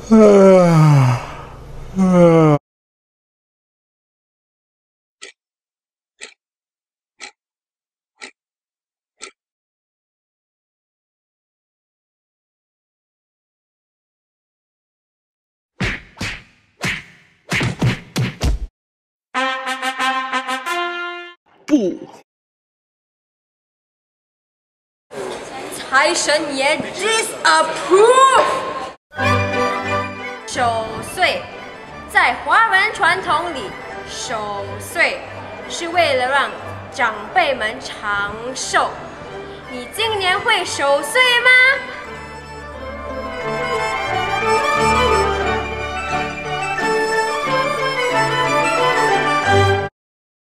不， 财神爷 disapprove。守岁，在华人传统里，守岁是为了让长辈们长寿。你今年会守岁吗？